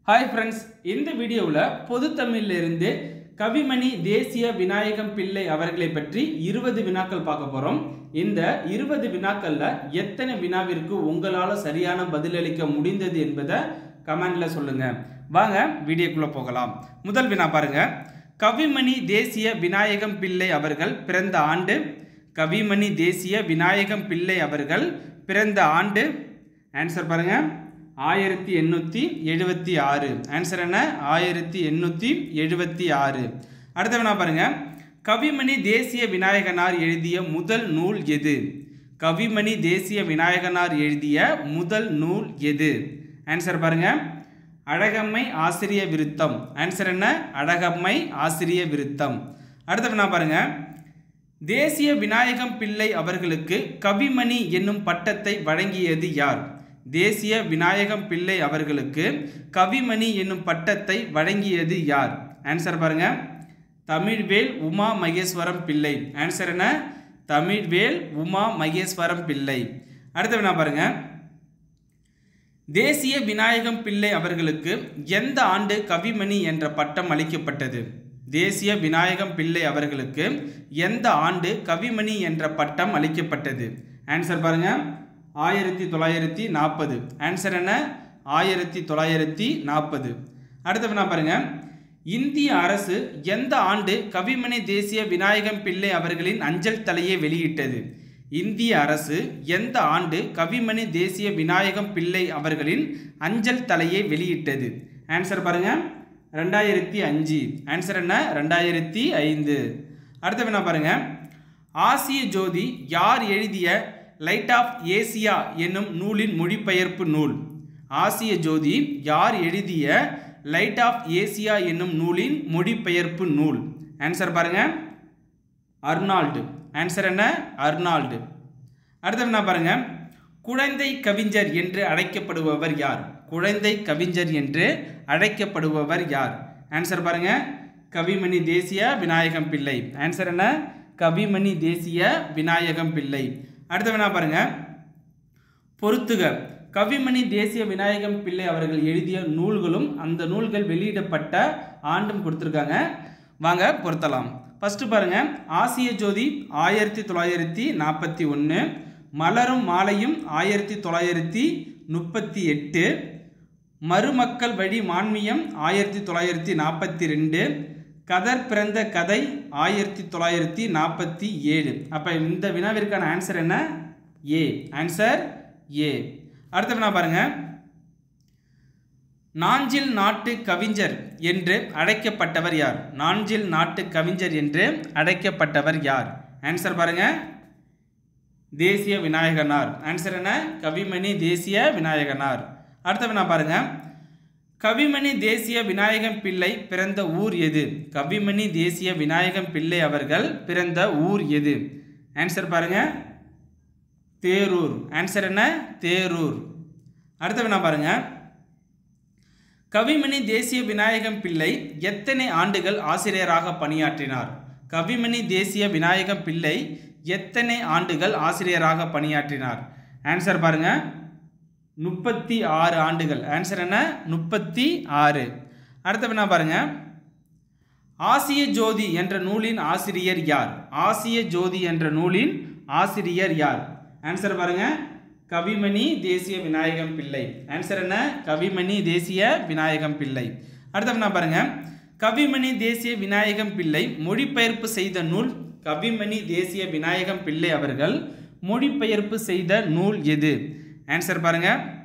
Hi friends இந்த வீடியோல பொது தமிழ்ல இருந்து கவிமணி தேசிய விநாயகம் பிள்ளை அவர்களை பற்றி 20 வினாக்கள் பார்க்க போறோம். இந்த 20 வினாக்கள்ல எத்தனை வினாவிற்கு உங்களால சரியான பதில் அளிக்க முடிந்தது என்பதை கமெண்ட்ல சொல்லுங்க. வாங்க வீடியோக்குள்ள போகலாம். முதல் வினா பாருங்க. கவிமணி தேசிய விநாயகம் பிள்ளை அவர்கள் பிறந்த ஆண்டு. கவிமணி தேசிய விநாயகம் பிள்ளை அவர்கள் பிறந்த ஆண்டு. ஆன்சர் பாருங்க 1876. ஆன்சர் என்ன? 1876. அடுத்த வினா பாருங்க. கவிமணி தேசிய விநாயகனார் எழுதிய முதல் நூல் எது? கவிமணி தேசிய விநாயகனார் எழுதிய முதல் நூல் எது? ஆன்சர் பாருங்க அழகம்மை ஆசிரிய விருத்தம். ஆன்சர் என்ன? அழகம்மை ஆசிரிய விருத்தம். அடுத்த வினா பாருங்க. தேசிய விநாயகம் பிள்ளை அவர்களுக்கு கவிமணி என்னும் பட்டத்தை வழங்கியது யார்? தேசிய விநாயகம் பிள்ளை அவர்களுக்கு கவிமணி என்னும் பட்டத்தை வழங்கியது யார்? ஆன்சர் பாருங்க தமிழ்வேல் உமா மகேஸ்வரம் பிள்ளை. ஆன்சர் என்ன? தமிழ்வேல் உமா மகேஸ்வரம் பிள்ளை. அடுத்த வினா பாருங்க. தேசிய விநாயகம் பிள்ளை அவர்களுக்கு எந்த ஆண்டு கவிமணி என்ற பட்டம் அளிக்கப்பட்டது? தேசிய விநாயகம் பிள்ளை அவர்களுக்கு எந்த ஆண்டு கவிமணி என்ற பட்டம் அளிக்கப்பட்டது? ஆன்சர் பாருங்க 1940. ஆன்சர் என்ன? 1940. அடுத்த வினா பாருங்க. இந்திய அரசு எந்த ஆண்டு கவிமணி தேசிய விநாயகம் பிள்ளை அவர்களின் அஞ்சல் தலையை வெளியிட்டது? இந்திய அரசு எந்த ஆண்டு கவிமணி தேசிய விநாயகம் பிள்ளை அவர்களின் அஞ்சல் தலையை வெளியிட்டது? ஆன்சர் பாருங்க 2005. ஆன்சர் என்ன? 2005. அடுத்த வினா பாருங்க. ஆசிய ஜோதி யார் எழுதிய லைட் ஆஃப் ஏசியா என்னும் நூலின் மொழிபெயர்ப்பு நூல்? ஆசிய ஜோதி யார் எழுதிய லைட் ஆஃப் ஏசியா என்னும் நூலின் மொழிபெயர்ப்பு நூல்? ஆன்சர் பாருங்க அர்னால்டு. ஆன்சர் என்ன? அர்னால்டு. அடுத்த வினா பாருங்க. குழந்தை கவிஞர் என்று அழைக்கப்படுபவர் யார்? குழந்தை கவிஞர் என்று அழைக்கப்படுபவர் யார்? ஆன்சர் பாருங்க கவிமணி தேசிய விநாயகம் பிள்ளை. ஆன்சர் என்ன? கவிமணி தேசிய விநாயகம் பிள்ளை. அடுத்த வினா பாருங்க. பொறுத்துக. கவிமணி தேசிய விநாயகம் பிள்ளை அவர்கள் எழுதிய நூல்களும் அந்த நூல்கள் வெளியிடப்பட்ட ஆண்டும் கொடுத்துருக்காங்க. வாங்க பொருத்தலாம். ஃபர்ஸ்ட் பாருங்க. ஆசிய ஜோதி 1941. மலரும் மாலையும் 1938. மருமக்கள் வழி மான்மியம் 1942. கதர் பிறந்த கதை 1947. அப்ப இந்த வினாவிற்கான ஆன்சர் என்ன? ஏ. Answer A. அடுத்த வினா பாருங்க. நாஞ்சில் நாட்டு கவிஞர் என்று அழைக்கப்பட்டவர் யார்? நாஞ்சில் நாட்டு கவிஞர் என்று அழைக்கப்பட்டவர் யார்? ஆன்சர் பாருங்க தேசிய விநாயகனார். ஆன்சர் என்ன? கவிமணி தேசிய விநாயகனார். அடுத்த வினா பாருங்க. கவிமணி தேசிய விநாயகம் பிள்ளை பிறந்த ஊர் எது? கவிமணி தேசிய விநாயகம் பிள்ளை அவர்கள் பிறந்த ஊர் எது? ஆன்சர் பாருங்க தேரூர். ஆன்சர் என்ன? தேரூர். அடுத்த வினா பாருங்க. கவிமணி தேசிய விநாயகம் பிள்ளை எத்தனை ஆண்டுகள் ஆசிரியராக பணியாற்றினார்? கவிமணி தேசிய விநாயகம் பிள்ளை எத்தனை ஆண்டுகள் ஆசிரியராக பணியாற்றினார்? ஆன்சர் பாருங்க 36 ஆண்டுகள். ஆன்சர் என்ன? 36. அடுத்த வினா பாருங்க. ஆசிய ஜோதி என்ற நூலின் ஆசிரியர் யார்? ஆசிய ஜோதி என்ற நூலின் ஆசிரியர் யார்? ஆன்சர் பாருங்க கவிமணி தேசிய விநாயகம் பிள்ளை. ஆன்சர் என்ன? கவிமணி தேசிய விநாயகம் பிள்ளை. அடுத்த வினா பாருங்க. கவிமணி தேசிய விநாயகம் பிள்ளை மொழிபெயர்ப்பு செய்த நூல்? கவிமணி தேசிய விநாயகம் பிள்ளை அவர்கள் மொழிபெயர்ப்பு செய்த நூல் எது? ஆன்சர் பாருங்க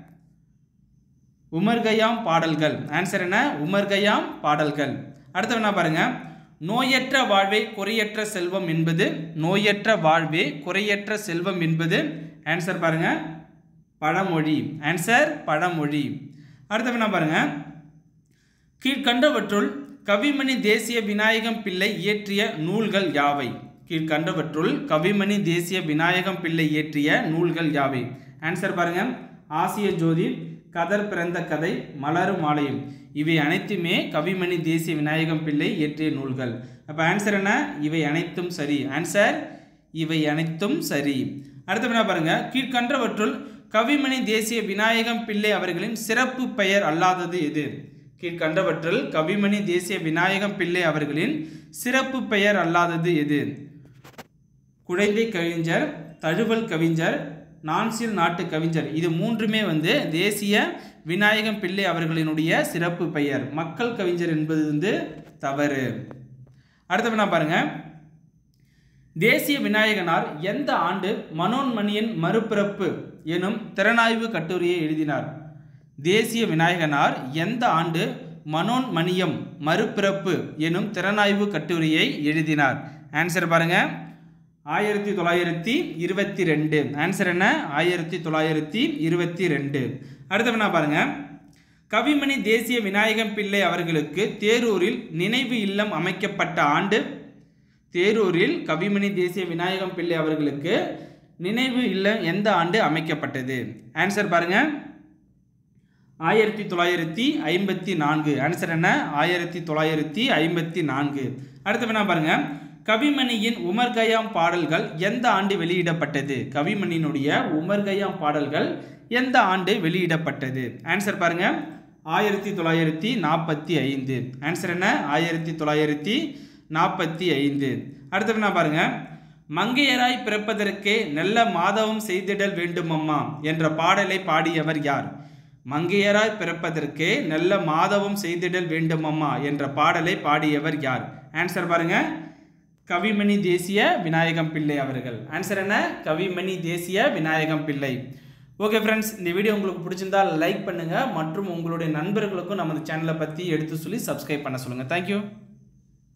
உமர்கயாம் பாடல்கள். ஆன்சர் என்ன? உமர்கயாம் பாடல்கள். அடுத்த வினா பாருங்க. நோயற்ற வாழ்வே குறையற்ற செல்வம் என்பது? நோயற்ற வாழ்வே குறையற்ற செல்வம் என்பது? ஆன்சர் பாருங்க பழமொழி. ஆன்சர் பழமொழி. அடுத்த வினா பாருங்க. கீழ்கண்டவற்றுள் கவிமணி தேசிய விநாயகம் பிள்ளை இயற்றிய நூல்கள் யாவை? கீழ்கண்டவற்றுள் கவிமணி தேசிய விநாயகம் பிள்ளை இயற்றிய நூல்கள் யாவை? ஆன்சர் பாருங்க ஆசிய ஜோதி, கதர் பிறந்த கதை, மலரும் மாலையும். இவை அனைத்துமே கவிமணி தேசிய விநாயகம் பிள்ளை இயற்றிய நூல்கள். அப்ப ஆன்சர் என்ன? இவை அனைத்தும் சரி. ஆன்சர் இவை அனைத்தும் சரி. அடுத்த வினா பாருங்க. கீழ்கண்டவற்றுள் கவிமணி தேசிய விநாயகம் பிள்ளை அவர்களின் சிறப்பு பெயர் அல்லாதது எது? கீழ்கண்டவற்றில் கவிமணி தேசிய விநாயகம் பிள்ளை அவர்களின் சிறப்பு பெயர் அல்லாதது எது? குழந்தை கவிஞர், தழுவல் கவிஞர், நான்சில் நாட்டு கவிஞர். இது மூன்றுமே தேசிய விநாயகம் பிள்ளை அவர்களினுடைய சிறப்பு பெயர். மக்கள் கவிஞர் என்பது தவறு. அடுத்த வினா பாருங்க. தேசிய விநாயகனார் எந்த ஆண்டு மனோன்மணியின் மறுபிறப்பு எனும் திறனாய்வு கட்டுரையை எழுதினார்? தேசிய விநாயகனார் எந்த ஆண்டு மனோன்மணியம் மறுபிறப்பு எனும் திறனாய்வு கட்டுரையை எழுதினார்? ஆன்சர் பாருங்க, 1922. ஆன்சர் என்ன? 1922. அடுத்த வினா பாருங்க. கவிமணி தேசிய விநாயகம் பிள்ளை அவர்களுக்கு தேரூரில் நினைவு இல்லம் அமைக்கப்பட்ட ஆண்டு? தேரூரில் கவிமணி தேசிய விநாயகம் பிள்ளை அவர்களுக்கு நினைவு இல்லம் எந்த ஆண்டு அமைக்கப்பட்டது? ஆன்சர் பாருங்க, 1954. ஆன்சர் என்ன? 1954. அடுத்த வினா பாருங்க. கவிமணியின் உமர் கயாம் பாடல்கள் எந்த ஆண்டு வெளியிடப்பட்டது? கவிமணியினுடைய உமர் கயாம் பாடல்கள் எந்த ஆண்டு வெளியிடப்பட்டது? ஆன்சர் பாருங்க, 1945. ஆன்சர் என்ன? 1945. அடுத்த வினா பாருங்க. மங்கையராய் பிறப்பதற்கே நல்ல மாதவம் செய்திடல் வேண்டுமம்மா என்ற பாடலை பாடியவர் யார்? மங்கையராய் பிறப்பதற்கே நல்ல மாதவம் செய்திடல் வேண்டுமம்மா என்ற பாடலை பாடியவர் யார்? ஆன்சர் பாருங்க, கவிமணி தேசிய விநாயகம் பிள்ளை அவர்கள். ஆன்சர் என்ன? கவிமணி தேசிய விநாயகம் பிள்ளை. ஓகே ஃப்ரெண்ட்ஸ், இந்த வீடியோ உங்களுக்கு பிடிச்சிருந்தால் லைக் பண்ணுங்கள் மற்றும் உங்களுடைய நண்பர்களுக்கும் நமது சேனலை பற்றி எடுத்து சொல்லி சப்ஸ்கிரைப் பண்ண சொல்லுங்கள். தேங்க்யூ.